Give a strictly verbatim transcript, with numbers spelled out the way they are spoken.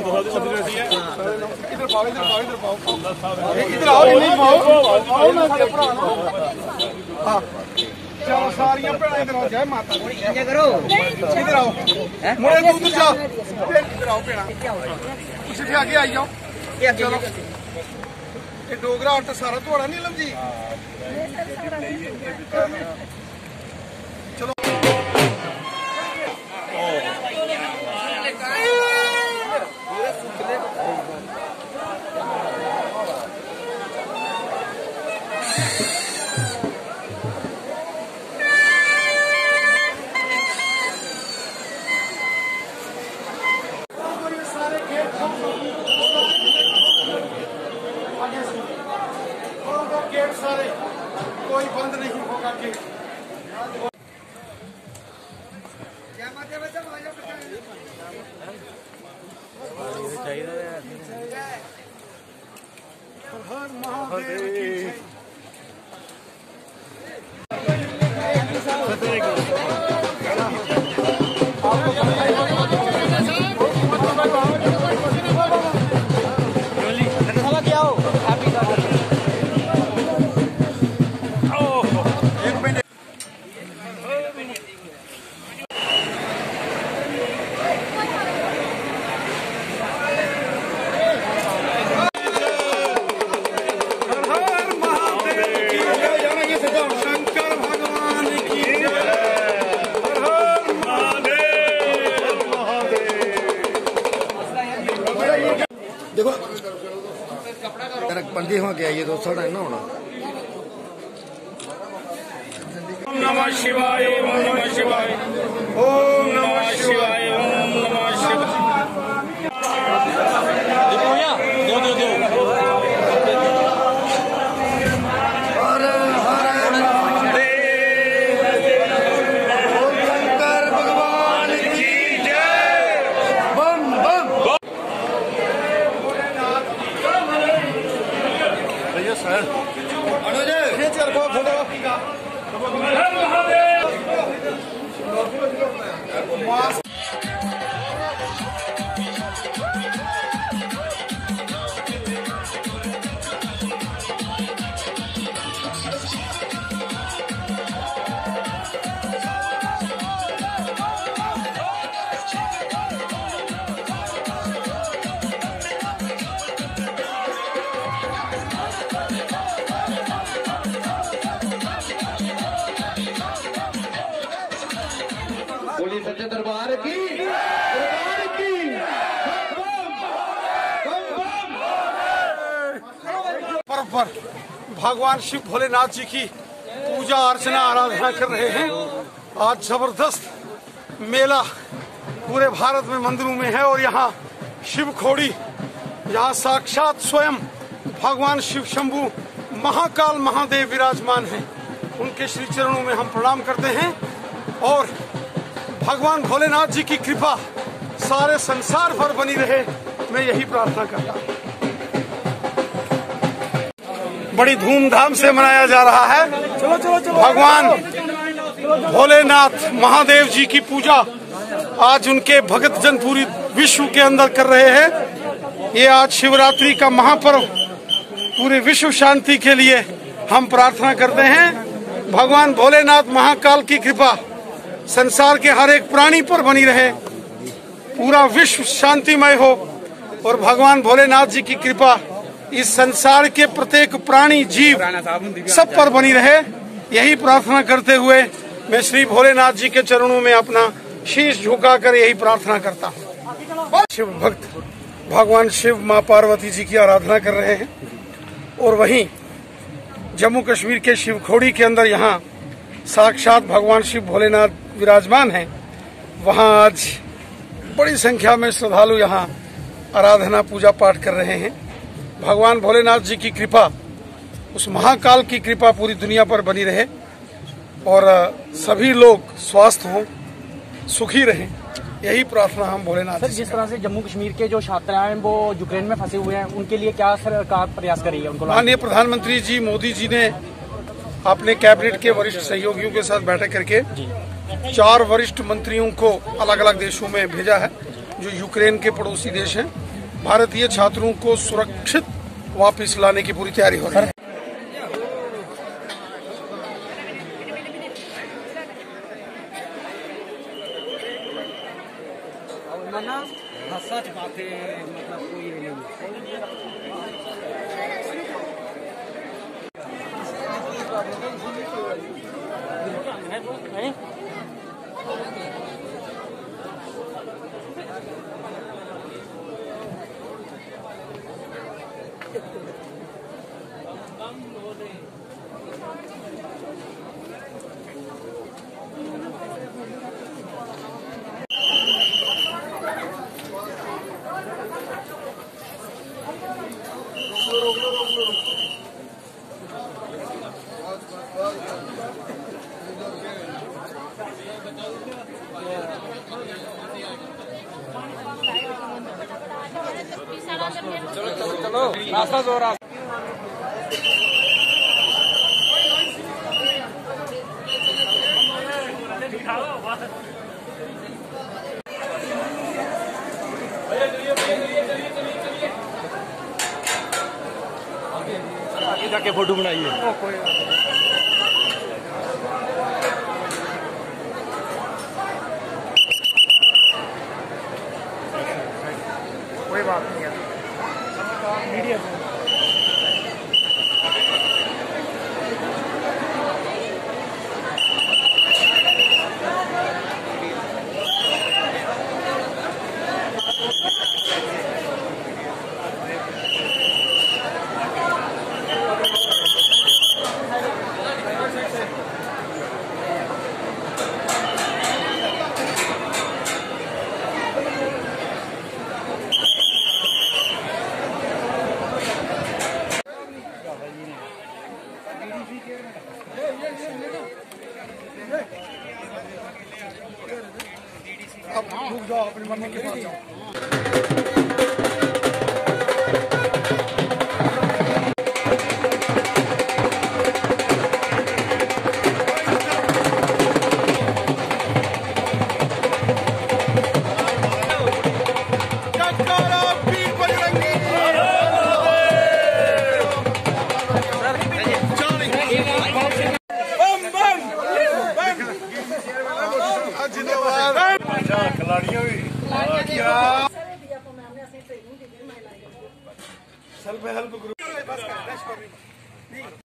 इधर आओ, नहीं पाओ चलो सारियां भैन इधर आओ, जय माता दी करो, इधर आओ मुड़े तू उधर जा, इधर आओ भैन कुछ भी आगे आई जाओ। चलो ये डोगरा आर्ट सारा थोड़ा नीलम जी। चलो गेट सारे कोई बंद नहीं होगा गेट। हर महादेव देखो पंजे हो गया ये तो साढ़ा ना होना। ओम नमः शिवाय, ओम नमः शिवाय, ओम नमः शिवाय, ओम नमः शिवाय। देखो भैया दो दो दो बोली सच्चे दरबार की, दरबार की। पर्व पर भगवान शिव भोलेनाथ जी की पूजा अर्चना आराधना कर रहे हैं। आज जबरदस्त मेला पूरे भारत में मंदिरों में है और यहाँ शिव खोड़ी, यहाँ साक्षात स्वयं भगवान शिव शंभू महाकाल महादेव विराजमान हैं। उनके श्री चरणों में हम प्रणाम करते हैं और भगवान भोलेनाथ जी की कृपा सारे संसार भर बनी रहे, मैं यही प्रार्थना करता हूँ। बड़ी धूमधाम से मनाया जा रहा है। चलो चलो चलो भगवान भोलेनाथ महादेव जी की पूजा आज उनके भगत जन पूरी विश्व के अंदर कर रहे हैं। ये आज शिवरात्रि का महापर्व, पूरे विश्व शांति के लिए हम प्रार्थना करते हैं। भगवान भोलेनाथ महाकाल की कृपा संसार के हर एक प्राणी पर बनी रहे, पूरा विश्व शांतिमय हो और भगवान भोलेनाथ जी की कृपा इस संसार के प्रत्येक प्राणी जीव सब पर बनी रहे, यही प्रार्थना करते हुए मैं श्री भोलेनाथ जी के चरणों में अपना शीश झुकाकर यही प्रार्थना करता हूँ। शिव भक्त भगवान शिव माँ पार्वती जी की आराधना कर रहे हैं और वहीं जम्मू कश्मीर के शिवखोड़ी के अंदर यहाँ साक्षात भगवान शिव भोलेनाथ विराजमान हैं। वहाँ आज बड़ी संख्या में श्रद्धालु यहाँ आराधना पूजा पाठ कर रहे हैं। भगवान भोलेनाथ जी की कृपा, उस महाकाल की कृपा पूरी दुनिया पर बनी रहे और सभी लोग स्वस्थ हों, सुखी रहें, यही प्रार्थना हम भोलेनाथ। सर, जिस तरह से जम्मू कश्मीर के जो छात्र हैं वो यूक्रेन में फंसे हुए हैं, उनके लिए क्या सरकार प्रयास कर रही है? उनको माननीय प्रधानमंत्री जी मोदी जी ने अपने कैबिनेट के वरिष्ठ सहयोगियों के साथ बैठक करके चार वरिष्ठ मंत्रियों को अलग अलग देशों में भेजा है जो यूक्रेन के पड़ोसी देश हैं। भारतीय छात्रों को सुरक्षित वापस लाने की पूरी तैयारी हो रही है। सच बातें मतलब कोई नहीं। चलो चलो चलो रास्ता जो रास्ता आगे जाके फोटो बनाइए। कोई बात नहीं है मीडिया से। अब रुक जाओ, अपनी मम्मी के पास जाओ। खिलाड़ियों भी सेल्फ हेल्प ग्रुप